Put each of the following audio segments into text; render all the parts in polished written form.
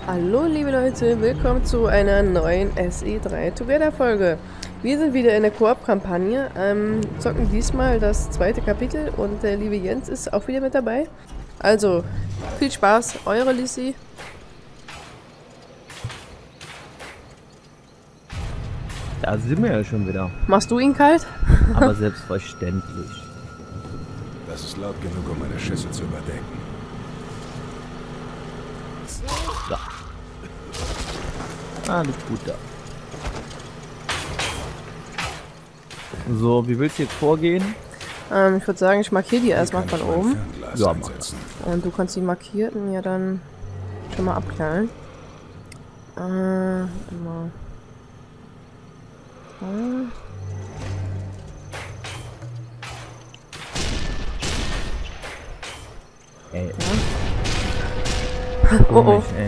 Hallo liebe Leute, willkommen zu einer neuen SE3 Together Folge. Wir sind wieder in der Koop-Kampagne, zocken diesmal das zweite Kapitel und der liebe Jens ist auch wieder mit dabei. Also, viel Spaß, eure Lissi. Da sind wir ja schon wieder. Machst du ihn kalt? Aber selbstverständlich. Das ist laut genug, um meine Schüsse zu überdecken. Da. Alles gut da. So, wie willst du jetzt vorgehen? Ich würde sagen, ich markiere die erstmal von oben. Ja, Und du kannst die markierten ja dann schon mal abknallen. Immer. Ey. Ja. Oh oh. Komisch, ey.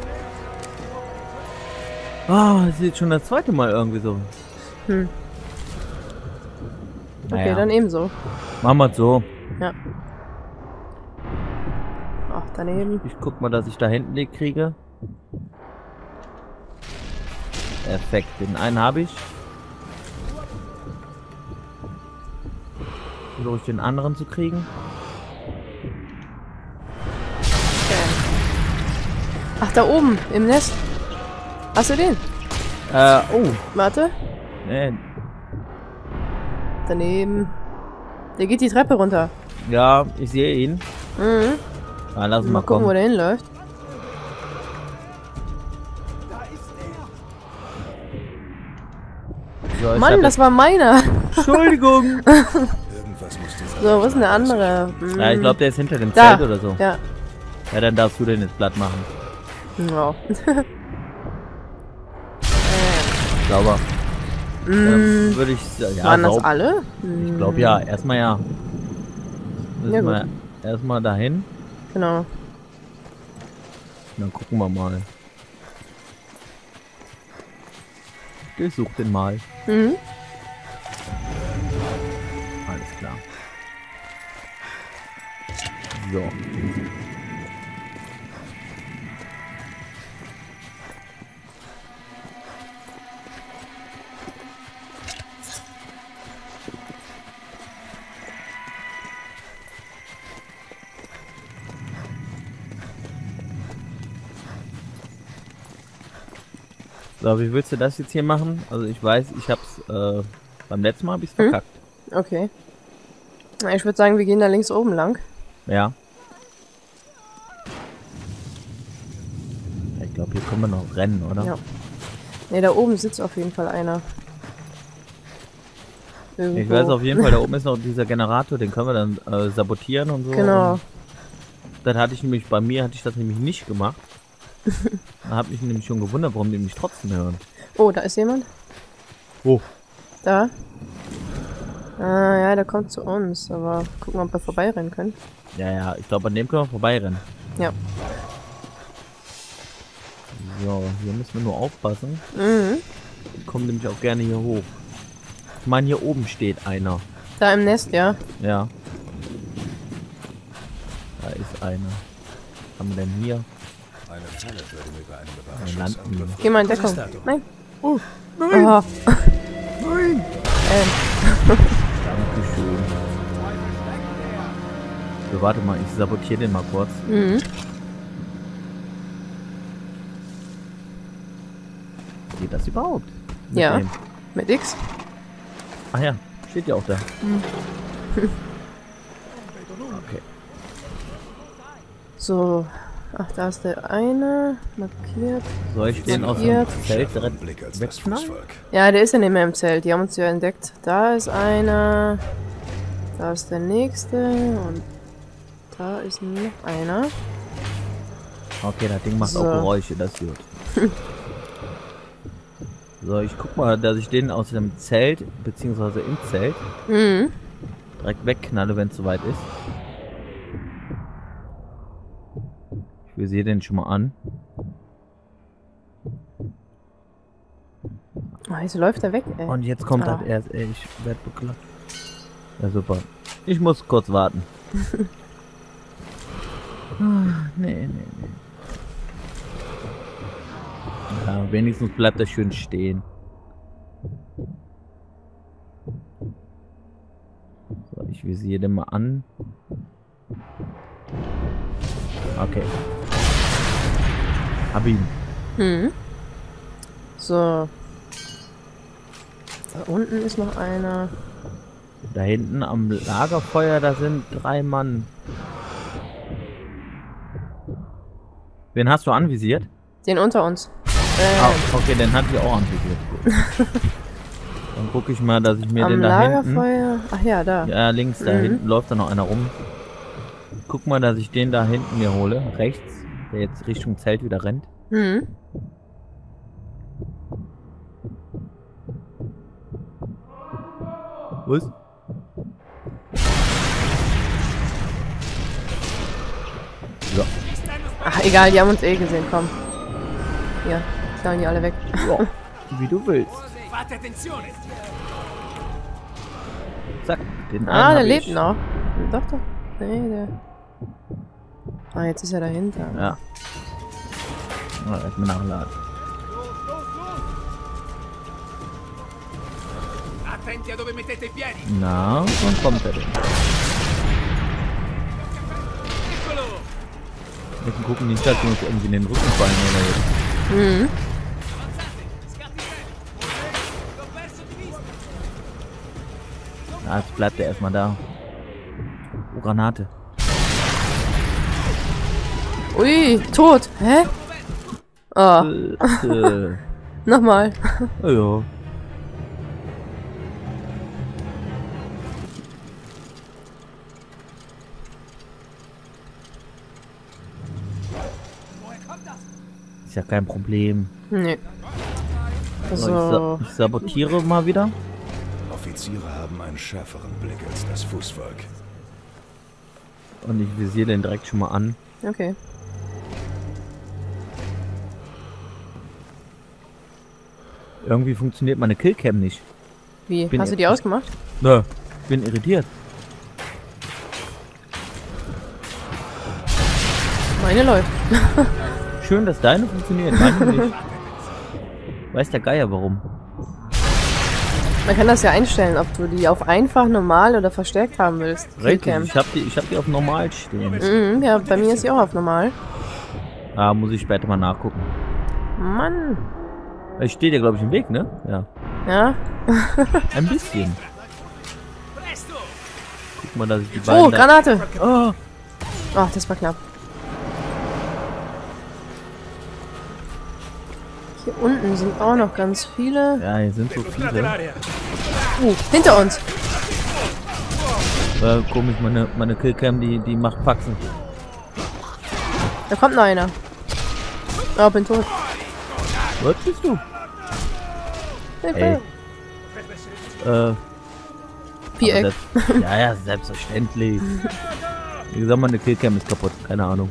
Ah, das ist jetzt schon das zweite Mal irgendwie so. Okay, Naja. dann ebenso. Machen wir es so. Ja. Ach, daneben. Ich guck mal, dass ich da hinten den kriege. Perfekt, den einen habe ich. Versuche ich den anderen zu kriegen. Ach, da oben, im Nest. Hast du den? Oh. Warte. Nee. Daneben. Der geht die Treppe runter. Ja, ich sehe ihn. Mhm. Ah, lass ihn Mal mal gucken, wo kommen. der hinläuft. So, ich Mann, hab das war meiner. Entschuldigung. Irgendwas muss dieser So, wo ist denn der andere? Ja, ich glaube, der ist hinter dem Da. Zelt oder so. Ja. Ja, dann darfst du den jetzt platt machen. Ja. Sauber. Mm, Würde ich ja, waren das sauber. alle? Ich glaube ja. Erstmal ja. Ja, Müssen wir erstmal dahin. Genau. Dann gucken wir mal. Ich such den mal. Mhm. Alles klar. So. So, wie willst du das jetzt hier machen? Also ich weiß, ich hab's beim letzten Mal hab ich's verkackt. Okay. Na, ich würde sagen, wir gehen da links oben lang. Ja. Ich glaube, hier können wir noch rennen, oder? Ja. Ne, da oben sitzt auf jeden Fall einer. Irgendwo. Ich weiß auf jeden Fall, da oben ist noch dieser Generator, den können wir dann sabotieren und so. Genau. Und dann hatte ich nämlich, bei mir hatte ich das nämlich nicht gemacht. Da habe ich mich nämlich schon gewundert, warum die mich trotzdem hören. Oh, da ist jemand. Wo? Da. Ah, ja, der kommt zu uns. Aber gucken, ob wir vorbeirennen können. Ja, ja, ich glaube, an dem können wir vorbeirennen. Ja. So, hier müssen wir nur aufpassen. Mhm. Die kommen nämlich auch gerne hier hoch. Ich meine, hier oben steht einer. Da im Nest, ja. Ja. Da ist einer. Was haben wir denn hier? Eine Falle würde mir bei einem Eine Überraschungsangriff. Landmine. Geh mal in Deckung. Was ist da? Nein. Oh, nein! Aha. Nein! Dankeschön. So, warte mal, ich sabotiere den mal kurz. Mhm. Geht das überhaupt? Mit Ja. dem? Mit X. Ach ja, steht ja auch da. Okay. So. Ach, da ist der eine. Markiert. Soll ich den aus dem Markiert. Zelt Schärferen direkt Blick als das wegknallen? Fußvolk. Ja, der ist ja nicht mehr im Zelt. Die haben uns ja entdeckt. Da ist einer. Da ist der nächste. Und da ist noch einer. Okay, das Ding macht So. auch Geräusche, das ist gut. So, ich guck mal, dass ich den aus dem Zelt, beziehungsweise im Zelt, Mhm. direkt wegknalle, wenn es soweit ist. Ich visiere den schon mal an. Oh, jetzt läuft er weg, ey. Und jetzt kommt Ah. das erst, ey, ich werd bekloppt. Ja, super. Ich muss kurz warten. Nee. wenigstens bleibt er schön stehen. So, ich visiere den mal an. Okay. Hab ihn. Hm. So. Da unten ist noch einer. Da hinten am Lagerfeuer, da sind 3 Mann. Wen hast du anvisiert? Den unter uns. Okay, den hatte ich auch anvisiert. Gut. Dann gucke ich mal, dass ich mir den da hinten... Lagerfeuer. Ach ja, da. Ja, links, da hinten läuft da noch einer rum. Guck mal, dass ich den da hinten mir hole. Rechts, der jetzt Richtung Zelt wieder rennt. Hm. Was? So. Ach, egal, die haben uns eh gesehen, komm. Hier, knallen die alle weg. Ja, wie du willst. Zack, den einen Der hab lebt ich. noch. Doch. Nee, der... Ah, jetzt ist er dahinter. Ja. Erstmal nachladen. Na, und kommt er denn? Wir müssen gucken, nicht, dass wir uns irgendwie in den Rücken fallen oder jetzt. Mhm. Ja, jetzt bleibt er erstmal da. Oh, Granate. Ui, tot. Hä? Oh, nochmal. Ja. Ist ja kein Problem. Nee. So, Also, ich sabotiere mal wieder. Offiziere haben einen schärferen Blick als das Fußvolk. Und ich visiere den direkt schon mal an. okay. Irgendwie funktioniert meine Killcam nicht. Wie? Bin Hast du die ausgemacht? Nö, bin irritiert. Meine läuft. Schön, dass deine funktioniert. Meine nicht. Weiß der Geier warum. Man kann das ja einstellen, ob du die auf einfach, normal oder verstärkt haben willst. Richtig, Killcam. ich hab die auf normal stehen. Mhm, ja, bei mir ist sie auch auf normal. Ah, muss ich später mal nachgucken. Mann. Ich stehe dir, glaube ich, im Weg, ne? Ja. Ja? Ein bisschen. Guck mal, dass ich die beiden... Oh, Granate. Oh, Ach, das war knapp. Hier unten sind auch noch ganz viele. ja, hier sind so viele. Hinter uns. Komisch, meine Killcam, die macht Faxen. Da kommt noch einer. Oh, bin tot. Was bist du? Hilfe. Viereck. Ja, selbstverständlich. Wie gesagt, meine Killcam ist kaputt. Keine Ahnung.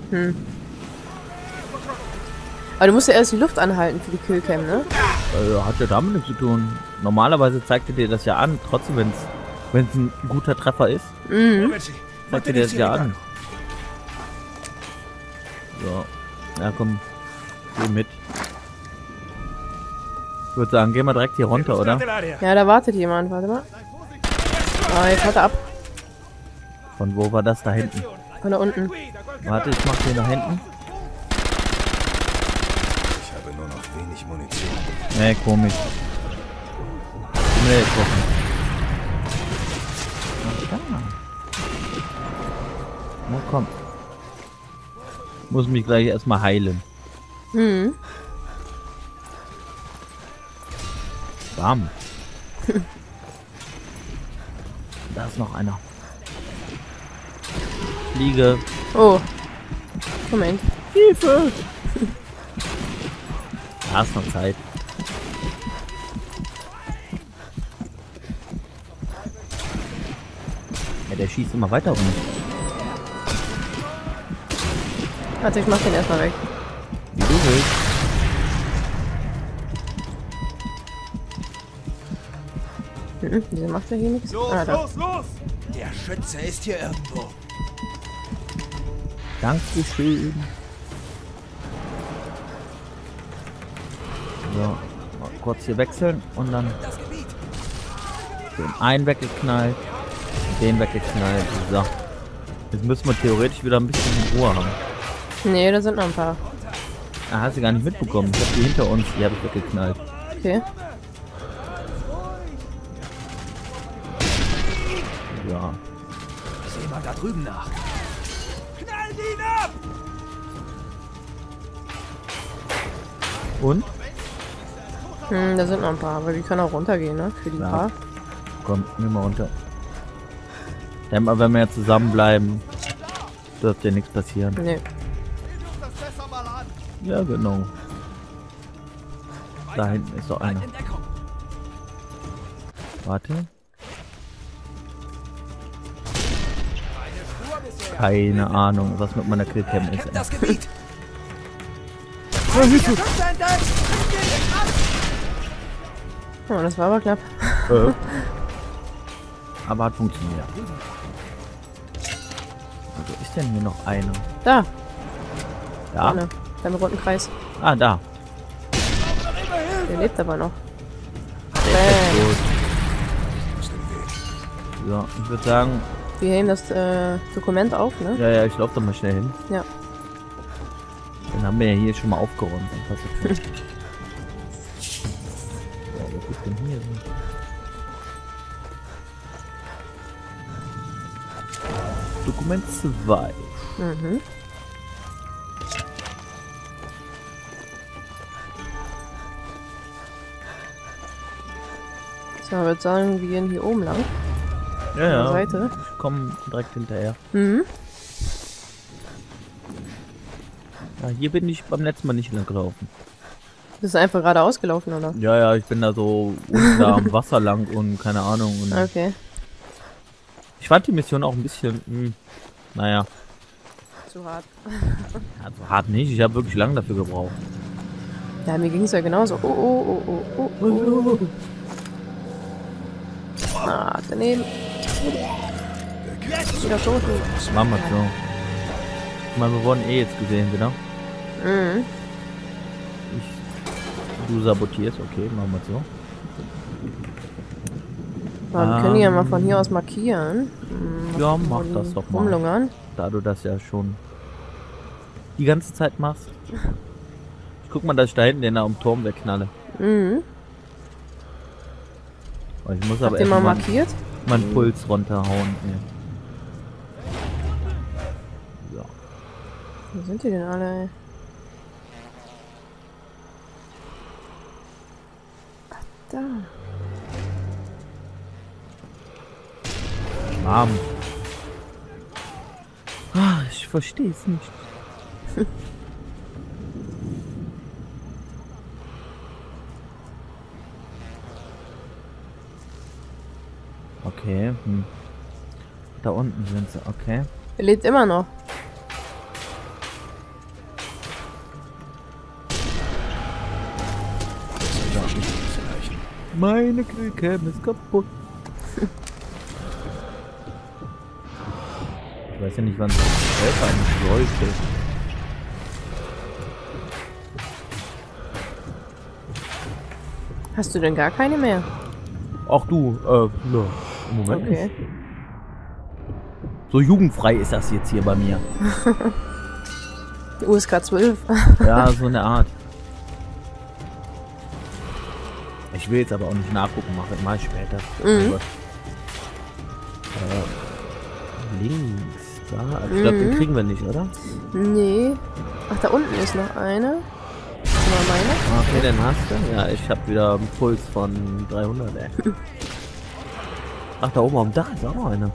Aber du musst ja erst die Luft anhalten für die Killcam, ne? Hat ja damit nichts zu tun. Normalerweise zeigt er dir das ja an, trotzdem, wenn es ein guter Treffer ist, zeigt er dir das ja an. So. Ja, komm. Geh mit. Ich würde sagen, gehen wir direkt hier runter, oder? Ja, da wartet jemand. Warte mal. Oh, jetzt haut er ab. Von wo war das da hinten? Von da unten. Warte, ich mach den da hinten. Ich habe nur noch wenig Munition. Nee, komisch. Nee, gucken. Ach, da. Na komm. Muss mich gleich erstmal heilen. Mhm. Bam. Da ist noch einer. Fliege. Oh. Moment. Hilfe! Da ist noch Zeit. Ja, der schießt immer weiter rum. Warte, ich mach den erstmal weg. Wie du willst. Wieso macht er hier nichts? Ah, da. los! Der Schütze ist hier irgendwo. Dankeschön. So, mal kurz hier wechseln und dann den einen weggeknallt, den weggeknallt. So. Jetzt müssen wir theoretisch wieder ein bisschen Ruhe haben. Nee, da sind noch ein paar. Ah, hast du gar nicht mitbekommen. Ich hab die hinter uns, die habe ich weggeknallt. Okay. Ja. Ich sehe mal da drüben nach. Knall ihn ab! Und? Da sind noch ein paar, aber die können auch runtergehen, ne? Für die Ja. paar. Komm, nimm mal runter. Wenn wir ja zusammenbleiben, dürfte ja nichts passieren. Nee. Ja, genau. Da hinten ist doch einer. Warte. Keine Ahnung, was mit meiner Killcam ist. Das Gebiet! Oh, das war aber knapp. Aber hat funktioniert. Also ist denn hier noch einer? Da, Ja? vorne, beim roten Kreis. Ah, da. Der lebt aber noch. Gut. So, ich würde sagen, Wir heben das Dokument auf, ne? ja, ich laufe da mal schnell hin. Ja. Dann haben wir ja hier schon mal aufgeräumt. Dann passt das schon. Ja, was ist denn hier? Dokument 2. Mhm. So, ich würde sagen, wir gehen hier oben lang. Ja, An der ja. Seite. Ich komme direkt hinterher. Mhm. Ja, hier bin ich beim letzten Mal nicht lang gelaufen. Bist du einfach geradeaus gelaufen, oder? Ja, ja, ich bin da so unten da am Wasser lang und keine Ahnung. Und Okay. ich fand die Mission auch ein bisschen, naja, Zu hart. also hart nicht. Ich habe wirklich lange dafür gebraucht. Ja, mir ging es ja genauso. Oh. Ah, daneben. Wieder tot. Machen wir so. Ich meine, wir wurden eh jetzt gesehen, genau. Mhm. Du sabotierst, okay, machen wir so. Aber wir können die ja mal von hier aus markieren. Ja, mach das doch mal. Rumlungern. Da du das ja schon die ganze Zeit machst. Ich guck mal, dass ich da hinten den da am Turm wegknalle. Mhm. Aber ich muss Habt aber ihr mal erst markiert? meinen Puls runterhauen. Ja. Wo sind die denn alle, ey? Ach, da. Arm. Ah, ich verstehe es nicht. Okay. Da unten sind sie, okay. Er lebt immer noch. Meine Killcam ist kaputt. Ich weiß ja nicht, wann das Helfer eigentlich sollte. Hast du denn gar keine mehr? Ach du, ne, im Moment Okay. nicht. So jugendfrei ist das jetzt hier bei mir. Die USK 12. Ja, so eine Art. Ich will jetzt aber auch nicht nachgucken, mach ich später. Mhm. Links, da. Ich glaube, den kriegen wir nicht, oder? Nee. Ach, da unten ist noch eine. Das war meine. Okay, den hast du. Ja, ich habe wieder einen Puls von 300, ey. Ach, da oben am Dach ist auch noch einer.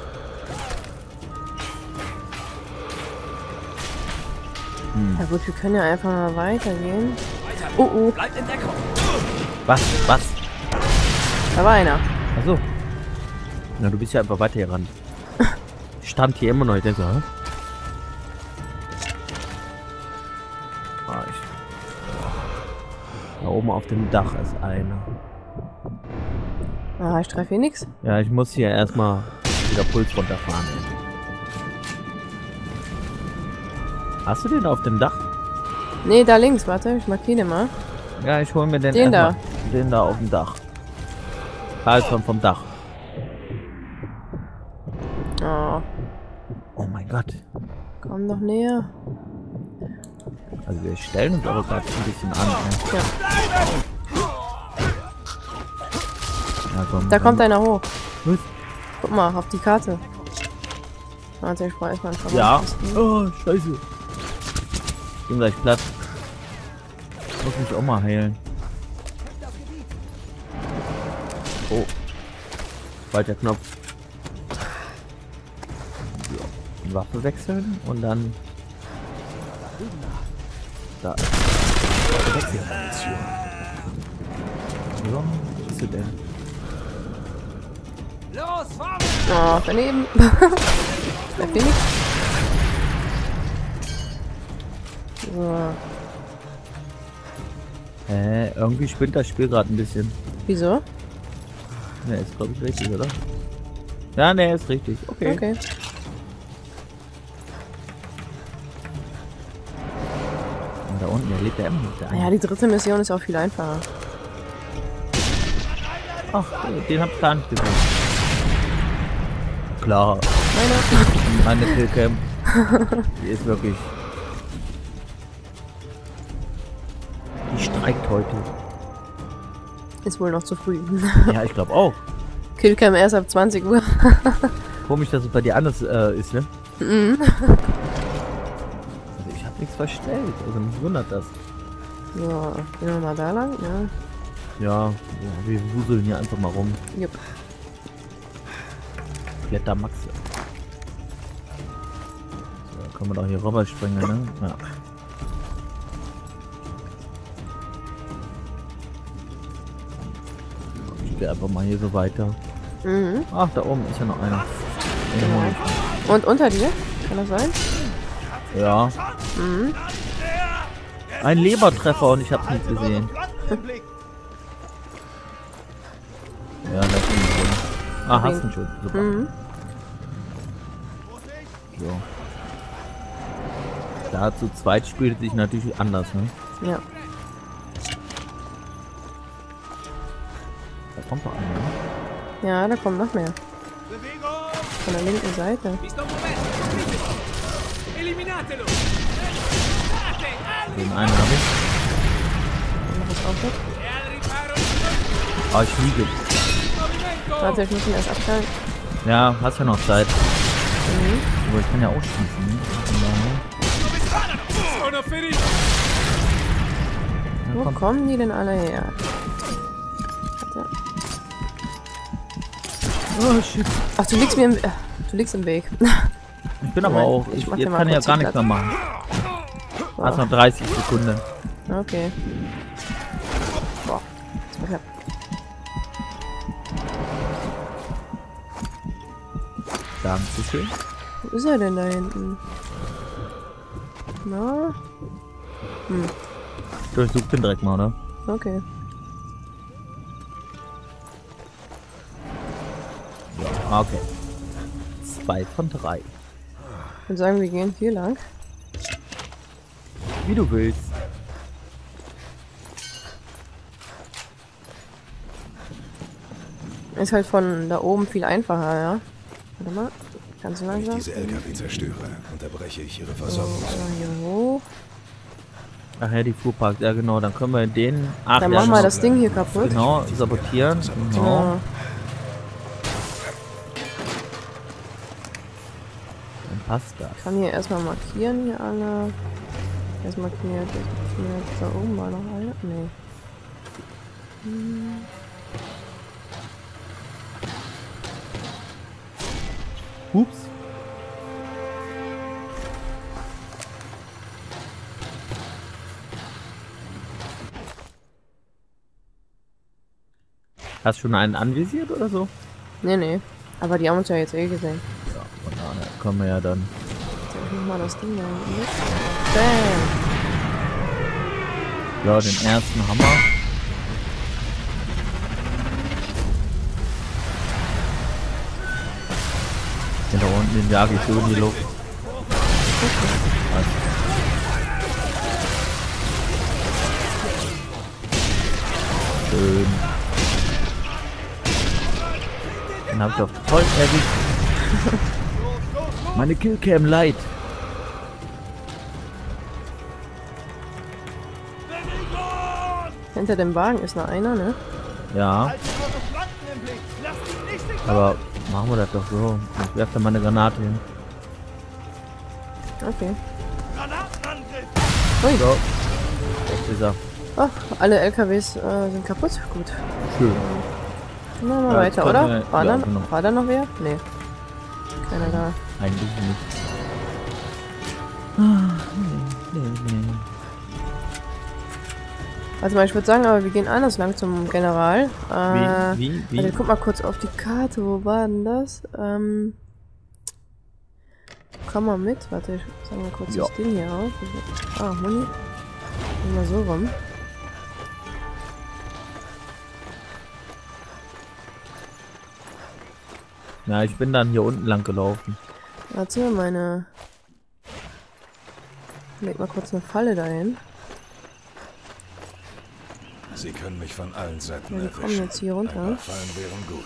Ja gut, wir können ja einfach mal weitergehen. Oh. Bleibt in Deckung! Was? Da war einer. Achso. Na, du bist ja einfach weiter gerannt. Ich stand hier immer noch. Ich denke so, hä? Da oben auf dem Dach ist einer. Ah, ich treffe hier nichts. Ja, ich muss hier erstmal wieder Puls runterfahren. Ey. Hast du den auf dem Dach? Nee, da links, warte, ich markiere den mal. Ja, ich hole mir den da. erstmal. Den da auf dem Dach. Also vom Dach. Oh, Oh mein Gott. komm doch näher. Also wir stellen uns aber gerade ein bisschen an. Ne? Ja. Ja, komm, Da kommt einer hoch. Was? Guck mal, auf die Karte. Warte, ich brauche erstmal einen Ja. Verband. Oh, scheiße. Ich bin gleich platt. Ich muss mich auch mal heilen. Oh. Weiter Knopf. So. Die Waffe wechseln und dann. Da. Waffe wechseln. So, was ist sie denn? Los, fahren! Oh, daneben. Bleibt hier nichts. So, Irgendwie spinnt das Spiel gerade ein bisschen. wieso? Ne, ist glaube ich richtig, oder? Ja, ne, ist richtig. Okay. Okay. Und da unten, der lebt ja immer noch da. Ja, die dritte Mission ist auch viel einfacher. Ach, den hab ich gar nicht gesehen. Klar, meine Killcam. Die ist wirklich. Die streikt heute. Ist wohl noch zu früh. Ja, ich glaube auch. Killcam erst ab 20 Uhr. Komisch, dass es bei dir anders ist, ne? Mhm. Also ich habe nichts verstellt. Also mich wundert das. So, gehen wir mal da lang, ja. Ja, wir wuseln hier einfach mal rum. Jupp. Blätter Max. So, können wir doch hier rüber springen, ne? Ja. Ich gehe einfach mal hier so weiter. Mhm. Ach, da oben ist ja noch einer. Den hol ich. Und unter dir? Kann das sein? Ja. Mhm. Ein Lebertreffer und ich hab's nicht gesehen. Ja, da ist ein drin. Ah, hast du ihn schon. Super. Mhm. So. Da zu zweit spielt sich natürlich anders, ne? Ja. Da kommt doch einer, ne? Ja, da kommen noch mehr. Von der linken Seite. Eliminatelo! Den einen habe ich. Noch was auf wird. Ah, ich liege. Warte, ich muss ihn erst abschalten. Ja, hast ja noch Zeit. Mhm. Aber ich kann ja auch schießen, ne? Ja, Wo komm. kommen die denn alle her? Warte. Oh, shit. Ach, du liegst mir im, du liegst im Weg. Ich bin aber auch. Ich mach Jetzt dir mal kann ich ja kurz gar die nichts mehr machen. So. Hast noch 30 Sekunden. Okay. Boah. Das war knapp. Dankeschön. Wo ist er denn da hinten? Na? Durchsuch den direkt mal, oder? Okay. Ja, okay. 2 von 3. Ich würde sagen, wir gehen hier lang. Wie du willst. Ist halt von da oben viel einfacher, ja. Warte mal. Ganz Wenn ich langsam. diese LKW zerstöre, unterbreche ich ihre So, Versorgung. hier hoch. Ach ja, die Fuhrpark. Ja, genau. Dann können wir den. Ach, Dann ja, machen wir genau. das Ding hier kaputt. Genau, sabotieren. Genau. Ja. Dann passt das. Ich kann hier erstmal markieren, hier alle. Erst markiert, jetzt markiert. Da oben war noch einer. Nee. Ups. Hast du schon einen anvisiert oder so? Nee, nee. Aber die haben uns ja jetzt eh gesehen. Ja, von daher können wir ja dann. Jetzt ich mach mal das Ding da hinten mit. Bam! Ja, den ersten Hammer. Den da unten, den jage ich so in die Luft. Schön. Dann habe ich auch voll erwischt. Meine Killcam light. Hinter dem Wagen ist noch einer, ne? Ja. Aber machen wir das doch so. Ich werfe da mal eine Granate hin. Okay. Ui. So. Dieser. Ach, alle LKWs sind kaputt. Gut. Schön. Dann machen wir Ja, weiter, jetzt oder? können wir- ja, genau. War da noch wer? Nee. Keiner da. Eigentlich nicht. Nee. Also mal, ich würde sagen, aber wir gehen anders lang zum General. Wie? Also guck mal kurz auf die Karte, wo war denn das? Komm mal mit, warte, ich sag mal kurz Ja. das Ding hier auf. Ah, Muni. Mal so rum. Ja, ich bin dann hier unten lang gelaufen. Warte, meine... Leg mal kurz eine Falle dahin. Sie können mich von allen Seiten Ja, die kommen erwischen. jetzt hier runter. Ein paar Fallen wären gut.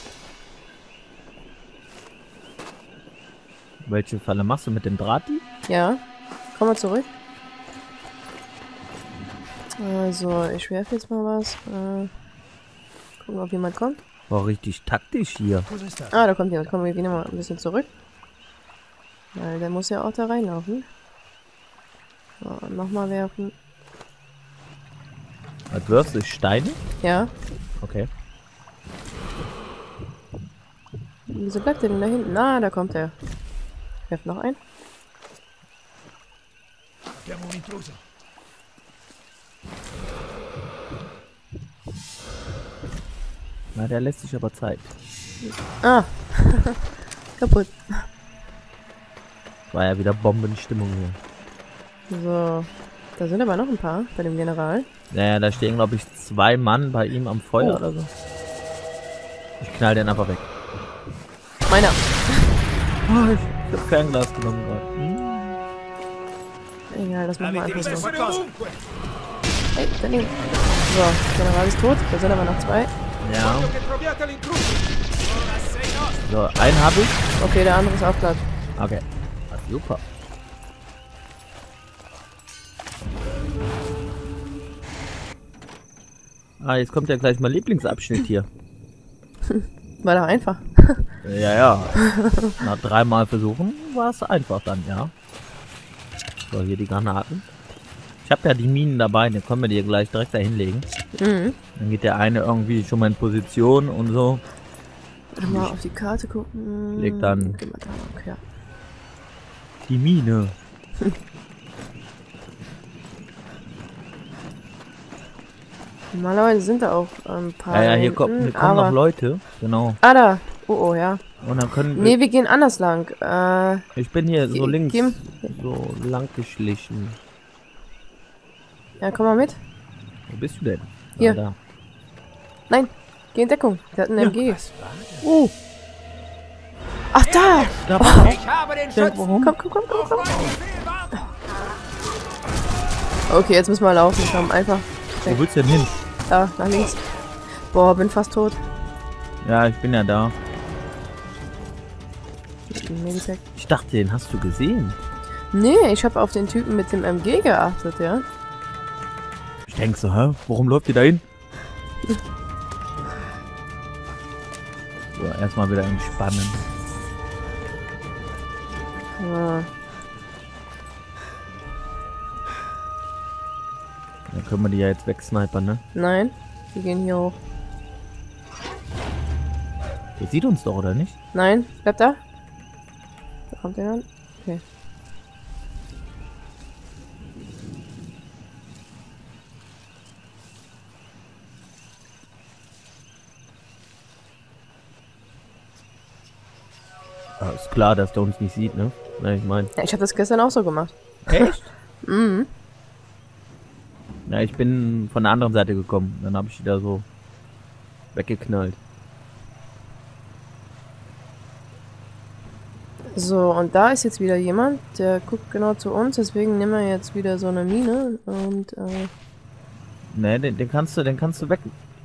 Welche Falle machst du mit dem Drahti? Ja, komm mal zurück. Also, ich werfe jetzt mal was. Gucken, ob jemand kommt. War richtig taktisch hier. Was ist das? Ah, da kommt jemand. Komm, wir gehen mal ein bisschen zurück. Weil der muss ja auch da reinlaufen. So, nochmal werfen. Was wirfst du? Steine? Ja. Okay. Wieso bleibt der denn da hinten? Ah, da kommt er. Werft noch ein. Der Intruso. Na, der lässt sich aber Zeit. Ah. Kaputt. War ja wieder Bombenstimmung hier. So. Da sind aber noch ein paar bei dem General. Naja, da stehen, glaube ich, 2 Mann bei ihm am Feuer oder so. Ich knall den einfach weg. Meiner. Oh, ich hab Fernglas genommen gerade. Egal, das machen wir einfach so. Hey, daneben. So, General ist tot. Da sind aber noch 2. Ja. So, einen habe ich. Okay, der andere ist auch platt. Okay. Super. Ah, jetzt kommt ja gleich mein Lieblingsabschnitt hier. War doch einfach. Ja. Nach 3-mal versuchen war es einfach dann, ja. So, hier die Granaten. Ich habe ja die Minen dabei, dann können wir die gleich direkt da hinlegen. Mhm. Dann geht der eine irgendwie schon mal in Position und so. Mal auf die Karte gucken. Leg dann- Geh mal da lang, ja. Die Mine. Normalerweise sind da auch ein paar. Ja, hier hinten, kommen noch aber- Leute. Genau. Ah, da. Oh, ja. Und dann können wir... Nee, wir gehen anders lang. Ich bin hier so Ge- links, geh- so lang geschlichen. Ja, komm mal mit. Wo bist du denn? Hier. Ah, da. Nein, geh in Deckung. Der hat einen MG. Was war das? Oh, Ach, da! da war Ich habe den der. Schützen. Warum? Komm. Auf meinen Befehl warten. Okay, jetzt müssen wir laufen. Komm, einfach. Wo willst du denn hin? Da, nach links. Boah, bin fast tot. Ja, ich bin ja da. Meditech. Ich dachte, den hast du gesehen. Nee, ich habe auf den Typen mit dem MG geachtet, ja. Ich denk so, hä? Warum läuft ihr da hin? So, erstmal wieder entspannen. Ja. Dann können wir die ja jetzt wegsnipern, ne? Nein, wir gehen hier hoch. Der sieht uns doch, oder nicht? Nein, bleib da. Da kommt der dann. Okay. Ja, ist klar, dass der uns nicht sieht, ne? Ne, ich mein. Ja, ich habe das gestern auch so gemacht. Echt? Mhm. Ja, ich bin von der anderen Seite gekommen. Dann habe ich die da so weggeknallt. So, und da ist jetzt wieder jemand, der guckt genau zu uns, deswegen nehmen wir jetzt wieder so eine Mine und Ne, den kannst du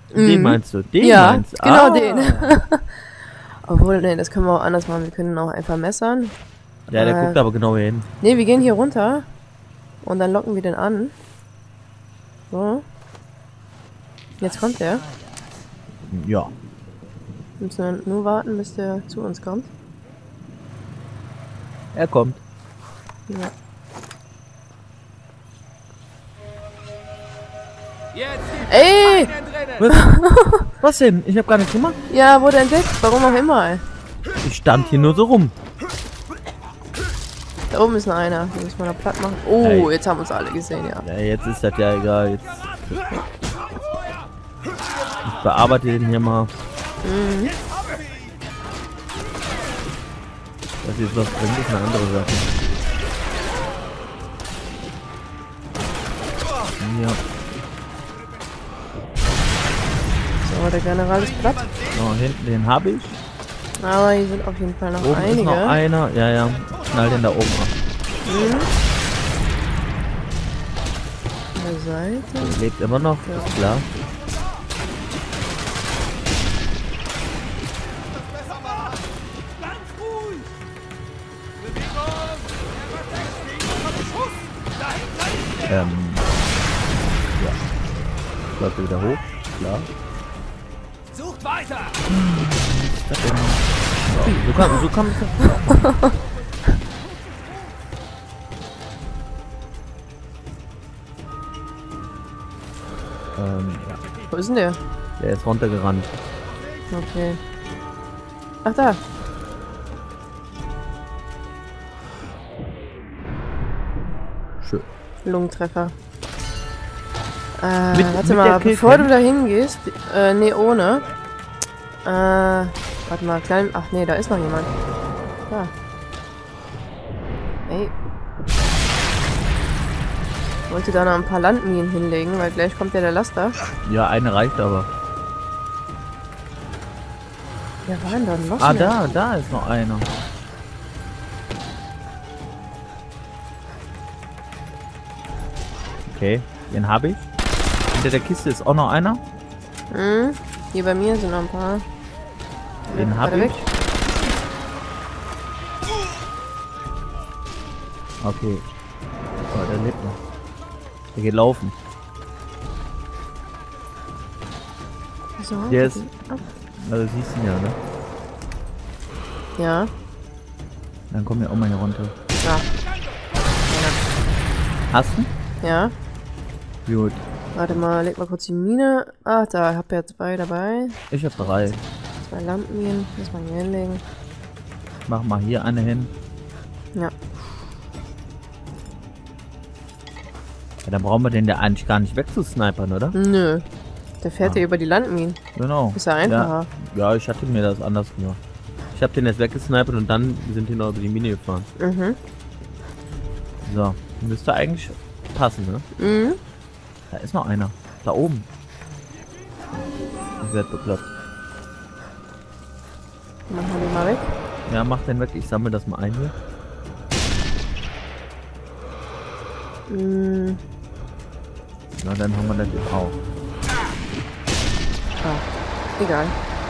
Den meinst du? Den Ja, meinst du? genau den. Obwohl, nee, das können wir auch anders machen. Wir können auch einfach messern. Ja, der guckt aber genau hier hin. Ne, wir gehen hier runter. Und dann locken wir den an. So. Jetzt kommt der. Ja. Müssen wir nur warten, bis der zu uns kommt. Er kommt. Ja. Ey! Was denn? Ich hab gar nichts gemacht. Ja, wurde entdeckt. Warum auch immer. Ich stand hier nur so rum. Da oben ist noch einer. Den müssen wir noch platt machen. Oh, Hey. jetzt haben uns alle gesehen, ja. Ja, jetzt ist das ja egal. Jetzt. Ich bearbeite den hier mal. Das jetzt was bringt, ist eine andere Sache. Ja. So, der General ist platt. So, hinten den habe ich. Aber hier sind auf jeden Fall noch Oben ist einige. noch einer. Ja, ja. Knall den da oben ab. An der Seite. Der lebt immer noch, ist klar. Ja. Läuft er wieder hoch, klar. Sucht weiter! Was ist das denn? So kann es. Ja. Wo ist denn der? Der ist runtergerannt. Okay. Ach, da. Schön. Lungentreffer. Mit Warte der mal, Killcam? bevor du da hingehst. Nee, ohne. Warte mal, klein. Ach nee, da ist noch jemand. Da. Ey. Ich wollte da noch ein paar Landminen hinlegen, weil gleich kommt ja der Laster. Ja, eine reicht aber. Ja, war denn da noch? Ah, mehr? da ist noch einer. Okay, den habe ich. Hinter der Kiste ist auch noch einer. Mhm. Hier bei mir sind noch ein paar. Den Warte habe ich. weg. Okay. Oh, der lebt noch. Der geht laufen. So, Der ist. Ah. Also siehst du ihn ja, ne? Ja. Dann kommen wir auch mal hier runter. Ja. Hast du? Ja. Gut. Warte mal, leg mal kurz die Mine. Ah, da, hab ja 2 dabei. Ich habe 3. 2 Landminen. Muss man hier hinlegen. Mach mal hier eine hin. Ja. Ja, dann brauchen wir den ja eigentlich gar nicht wegzusnipern, oder? Nö. Der fährt Ah. ja über die Landminen. Genau. Ist ja einfacher. Ja, ich hatte mir das anders gemacht. Ich habe den jetzt weggesnipert und dann sind die noch über die Mine gefahren. Mhm. So, müsste eigentlich passen, ne? Mhm. Da ist noch einer. Da oben. Ich werde bekloppt. Machen wir den mal weg. Ja, mach den weg. Ich sammle das mal ein hier. Mhm. Na, dann haben wir das jetzt auch. Ah. Egal.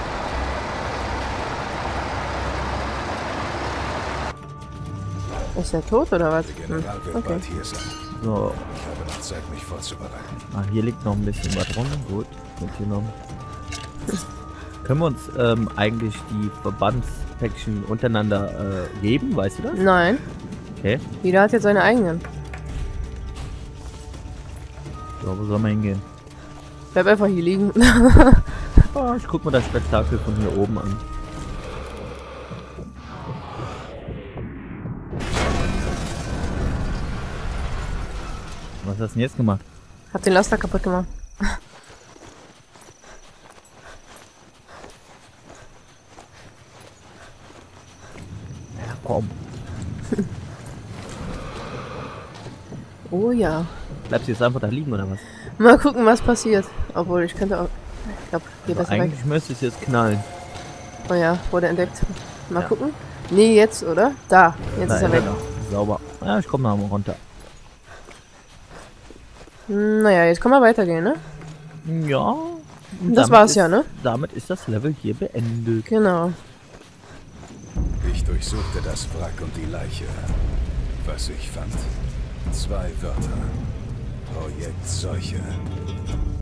Ist der tot oder was? Der General wird Okay. bald hier sein. So, Ich habe noch Zeit, mich vorzubereiten. hier liegt noch ein bisschen was rum. Gut, mitgenommen. Können wir uns eigentlich die Verbandspäckchen untereinander geben? Weißt du das? Nein. Okay. Jeder hat jetzt seine eigenen. So, wo soll man hingehen? Bleib einfach hier liegen. Oh, ich guck mir das Spektakel von hier oben an. Was hast du denn jetzt gemacht? Hab den Laster kaputt gemacht. Ja, komm. Oh ja. Bleibst du jetzt einfach da liegen oder was? Mal gucken, was passiert. Obwohl, ich könnte auch... Ich glaube, geh besser weg. Eigentlich müsste ich jetzt knallen. Oh ja, wurde entdeckt. Mal Ja. gucken. Nee, jetzt, oder? Da. Jetzt Da ist er weg. Sauber. Ja, ich komme mal runter. Naja, jetzt können wir weitergehen, ne? Ja, Und Das damit war's ist, ja, ne? Damit ist das Level hier beendet. Genau. Ich durchsuchte das Wrack und die Leiche. Was ich fand? 2 Wörter. Projekt Seuche.